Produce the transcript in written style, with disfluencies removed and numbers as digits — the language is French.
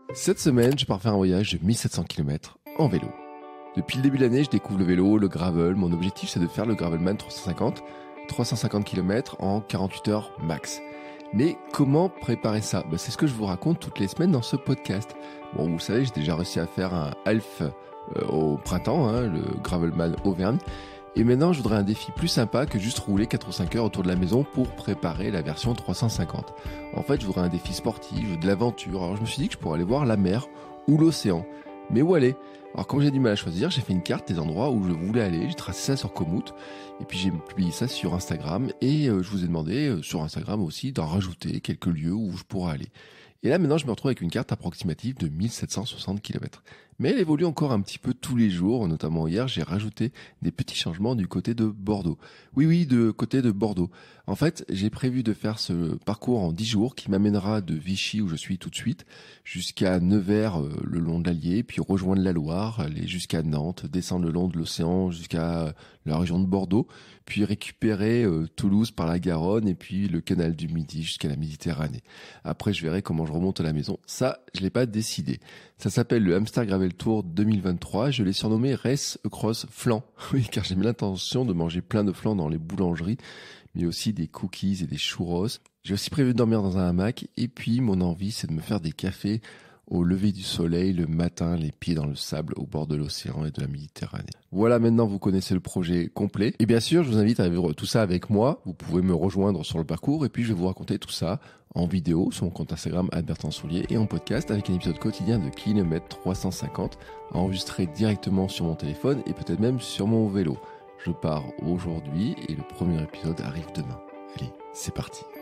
Cette semaine, je pars faire un voyage de 1700 km en vélo. Depuis le début de l'année, je découvre le vélo, le gravel. Mon objectif, c'est de faire le Gravelman 350 km en 48 heures max. Mais comment préparer ça ? C'est ce que je vous raconte toutes les semaines dans ce podcast. Bon, vous savez, j'ai déjà réussi à faire un half au printemps, le Gravelman Auvergne. Et maintenant, je voudrais un défi plus sympa que juste rouler 4 ou 5 heures autour de la maison pour préparer la version 350. En fait, je voudrais un défi sportif, de l'aventure. Alors, je me suis dit que je pourrais aller voir la mer ou l'océan. Mais où aller ? Alors, comme j'ai du mal à choisir, j'ai fait une carte des endroits où je voulais aller. J'ai tracé ça sur Komoot. Et puis, j'ai publié ça sur Instagram. Et je vous ai demandé, sur Instagram aussi, d'en rajouter quelques lieux où je pourrais aller. Et là, maintenant, je me retrouve avec une carte approximative de 1760 km. Mais elle évolue encore un petit peu tous les jours. Notamment hier, j'ai rajouté des petits changements du côté de Bordeaux. Oui, de côté de Bordeaux. En fait, j'ai prévu de faire ce parcours en 10 jours qui m'amènera de Vichy, où je suis tout de suite, jusqu'à Nevers, le long de l'Allier, puis rejoindre la Loire, aller jusqu'à Nantes, descendre le long de l'océan jusqu'à la région de Bordeaux, puis récupérer Toulouse par la Garonne et puis le canal du Midi jusqu'à la Méditerranée. Après, je verrai comment je remonte à la maison. Ça, je l'ai pas décidé. Ça s'appelle le Hamster Gravel Tour 2023. Je l'ai surnommé Race Across Flan. Oui, car j'ai mis l'intention de manger plein de flan dans les boulangeries, mais aussi des cookies et des churros. J'ai aussi prévu de dormir dans un hamac. Et puis, mon envie, c'est de me faire des cafés au lever du soleil, le matin, les pieds dans le sable, au bord de l'océan et de la Méditerranée. Voilà, maintenant vous connaissez le projet complet. Et bien sûr, je vous invite à vivre tout ça avec moi. Vous pouvez me rejoindre sur le parcours et puis je vais vous raconter tout ça en vidéo sur mon compte Instagram Bertrand Soulier et en podcast avec un épisode quotidien de kilomètre 350 enregistré directement sur mon téléphone et peut-être même sur mon vélo. Je pars aujourd'hui et le premier épisode arrive demain. Allez, c'est parti.